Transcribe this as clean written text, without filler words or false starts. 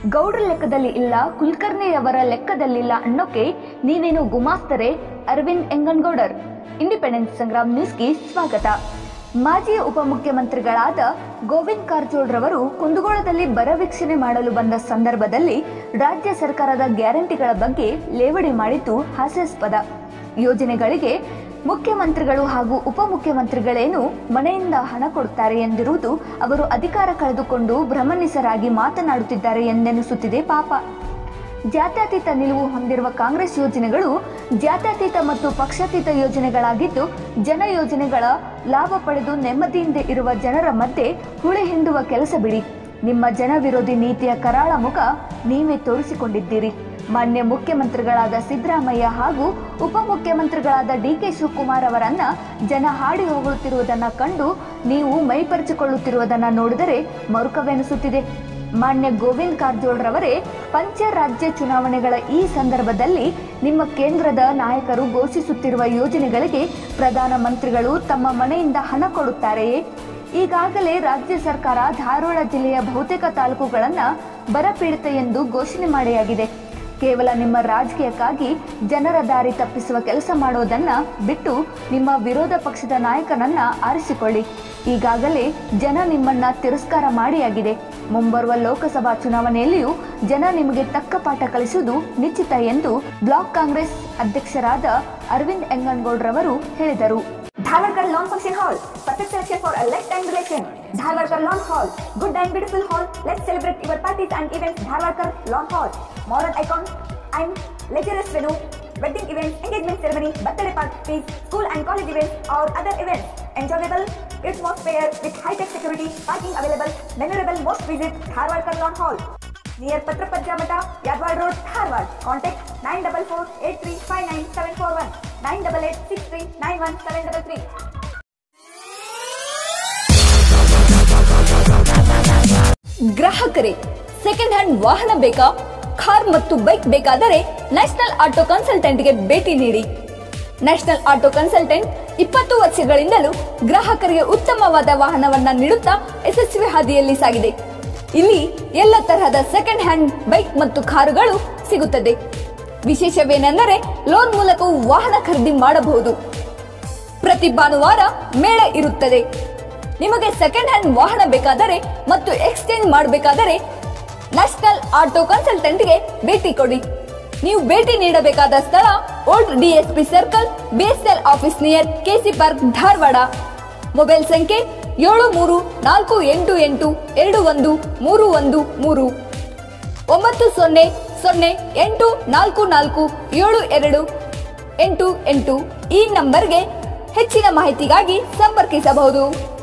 ಗೌಡ್ರ ಲೆಕ್ಕದಲ್ಲಿ ಇಲ್ಲ, ಕುಲಕರ್ಣಿಯವರ ಲೆಕ್ಕದಲ್ಲಿಲ್ಲ ಅನ್ನೋಕೆ ನೀವೇನು ಗುಮಾಸ್ತರೆ? ಅರವಿಂದ್ ಎಂಗನಗೌಡರ್. ಇಂಡಿಪೆಂಡೆನ್ಸ್ ಸಂಗ್ರಾಮ್ ನ್ಯೂಸ್ಗೆ ಸ್ವಾಗತ. ಮಾಜಿ ಉಪಮುಖ್ಯಮಂತ್ರಿಗಳಾದ ಗೋವಿಂದ ಕಾರಜೋಳ ರವರು ಕುಂದಗೋಳದಲ್ಲಿ ಬರ ವೀಕ್ಷಣೆ ಮಾಡಲು ಬಂದ ಸಂದರ್ಭದಲ್ಲಿ ರಾಜ್ಯ ಸರ್ಕಾರದ ಗ್ಯಾರಂಟಿಗಳ ಬಗ್ಗೆ ಲೇವಡಿ ಮಾಡಿದ್ದು ಹಾಸ್ಯಾಸ್ಪದ. ಯೋಜನೆಗಳಿಗೆ ಮುಖ್ಯಮಂತ್ರಿಗಳು ಹಾಗೂ ಉಪಮುಖ್ಯಮಂತ್ರಿಗಳೇನು ಮನೆಯಿಂದ ಹಣ ಕೊಡುತ್ತಾರೆ ಎಂದಿರುವುದು ಅವರು ಅಧಿಕಾರ ಕಳೆದುಕೊಂಡು ಭ್ರಮನಿಸರಾಗಿ ಮಾತನಾಡುತ್ತಿದ್ದಾರೆ ಎಂದೆನಿಸುತ್ತಿದೆ. ಪಾಪ. ಜಾತ್ಯತೀತ ನಿಲುವು ಹೊಂದಿರುವ ಕಾಂಗ್ರೆಸ್ ಯೋಜನೆಗಳು ಜಾತ್ಯತೀತ ಮತ್ತು ಪಕ್ಷಾತೀತ ಯೋಜನೆಗಳಾಗಿದ್ದು, ಜನ ಯೋಜನೆಗಳ ಲಾಭ ಪಡೆದು ನೆಮ್ಮದಿಯಿಂದ ಇರುವ ಜನರ ಮಧ್ಯೆ ಹುಳಿ ಹಿಂಡುವ ಕೆಲಸ ಬಿಡಿ. ನಿಮ್ಮ ಜನ ವಿರೋಧಿ ನೀತಿಯ ಕರಾಳ ಮುಖ ನೀವೇ ತೋರಿಸಿಕೊಂಡಿದ್ದೀರಿ. ಮಾನ್ಯ ಮುಖ್ಯಮಂತ್ರಿಗಳಾದ ಸಿದ್ದರಾಮಯ್ಯ ಹಾಗೂ ಉಪಮುಖ್ಯಮಂತ್ರಿಗಳಾದ ಡಿ.ಕೆ. ಶಿವಕುಮಾರ್ ಅವರನ್ನ ಜನ ಹಾಡಿ ಹೊಗಳುತ್ತಿರುವುದನ್ನು ಕಂಡು ನೀವು ಮೈಪರಿಚಿಕೊಳ್ಳುತ್ತಿರುವುದನ್ನು ನೋಡಿದರೆ ಮರುಕವೆನಿಸುತ್ತಿದೆ. ಮಾನ್ಯ ಗೋವಿಂದ ಕಾರಜೋಳ ರವರೇ, ಪಂಚರಾಜ್ಯ ಚುನಾವಣೆಗಳ ಈ ಸಂದರ್ಭದಲ್ಲಿ ನಿಮ್ಮ ಕೇಂದ್ರದ ನಾಯಕರು ಘೋಷಿಸುತ್ತಿರುವ ಯೋಜನೆಗಳಿಗೆ ಪ್ರಧಾನಮಂತ್ರಿಗಳು ತಮ್ಮ ಮನೆಯಿಂದ ಹಣ ಕೊಡುತ್ತಾರೆಯೇ? ಈಗಾಗಲೇ ರಾಜ್ಯ ಸರ್ಕಾರ ಧಾರವಾಡ ಜಿಲ್ಲೆಯ ಬಹುತೇಕ ತಾಲೂಕುಗಳನ್ನು ಬರಪೀಡಿತ ಎಂದು ಘೋಷಣೆ ಮಾಡಿಯಾಗಿದೆ. ಕೇವಲ ನಿಮ್ಮ ರಾಜಕೀಯಕ್ಕಾಗಿ ಜನರ ದಾರಿ ತಪ್ಪಿಸುವ ಕೆಲಸ ಮಾಡೋದನ್ನ ಬಿಟ್ಟು ನಿಮ್ಮ ವಿರೋಧ ಪಕ್ಷದ ನಾಯಕನನ್ನ ಆರಿಸಿಕೊಳ್ಳಿ. ಈಗಾಗಲೇ ಜನ ನಿಮ್ಮನ್ನ ತಿರಸ್ಕಾರ ಮಾಡಿಯಾಗಿದೆ. ಮುಂಬರುವ ಲೋಕಸಭಾ ಚುನಾವಣೆಯಲ್ಲಿಯೂ ಜನ ನಿಮಗೆ ತಕ್ಕ ಪಾಠ ಕಲಿಸುವುದು ನಿಶ್ಚಿತ ಎಂದು ಬ್ಲಾಕ್ ಕಾಂಗ್ರೆಸ್ ಅಧ್ಯಕ್ಷರಾದ ಅರವಿಂದ್ ಎಂಗನಗೌಡ ರವರು ಹೇಳಿದರು. Dharwad Lawn Function Hall, perfect selection for a lifetime relation. Dharwad Lawn Hall, good and beautiful hall. Let's celebrate your parties and events. Dharwad Lawn Hall, modern icon and luxurious venue, wedding events, engagement ceremony, birthday parties, school and college events or other events. Enjoyable atmosphere with high-tech security, parking available, memorable most visit Dharwad Lawn Hall. Near Patrapajja Mata, Yadwad Road, Dharwad. Contact 9448359741, 9886391733. ಗ್ರಾಹಕರೇ, second hand ವಾಹನ ಬೇಕಾ? Car ಮತ್ತು bike ಬೇಕಾದರೆ national auto ಕನ್ಸಲ್ಟೆಂಟ್ಗೆ ಭೇಟಿ ನೀಡಿ. National auto consultant 20 ವರ್ಷಗಳಿಂದಲೂ ಗ್ರಾಹಕರಿಗೆ ಉತ್ತಮವಾದ ವಾಹನವನ್ನ ನೀಡುತ್ತಾ ಯಶಸ್ವಿ ಹಾದಿಯಲ್ಲಿ ಸಾಗಿದೆ. ಇಲ್ಲಿ ಎಲ್ಲ ತರಹದ ಸೆಕೆಂಡ್ ಹ್ಯಾಂಡ್ ಬೈಕ್ ಮತ್ತು ಕಾರುಗಳು ಸಿಗುತ್ತದೆ. ವಿಶೇಷವೇನೆಂದರೆ ಲೋನ್ ಮೂಲಕವೂ ವಾಹನ ಖರೀದಿ ಮಾಡಬಹುದು. ಪ್ರತಿ ಭಾನುವಾರ ಮೇಳ ಇರುತ್ತದೆ. ನಿಮಗೆ ಸೆಕೆಂಡ್ ಹ್ಯಾಂಡ್ ವಾಹನ ಬೇಕಾದರೆ ಮತ್ತು ಎಕ್ಸ್ಚೇಂಜ್ ಮಾಡಬೇಕಾದರೆ ನ್ಯಾಷನಲ್ ಆಟೋ ಕನ್ಸಲ್ಟೆಂಟ್ಗೆ ಭೇಟಿ ಕೊಡಿ. ನೀವು ಭೇಟಿ ನೀಡಬೇಕಾದ ಸ್ಥಳ old DSP circle, BSL office near KC park, Dharwad. Mobile ಸಂಖ್ಯೆ 7348821313 9008447288. ಈ ನಂಬರ್ಗೆ ಹೆಚ್ಚಿನ ಮಾಹಿತಿಗಾಗಿ ಸಂಪರ್ಕಿಸಬಹುದು.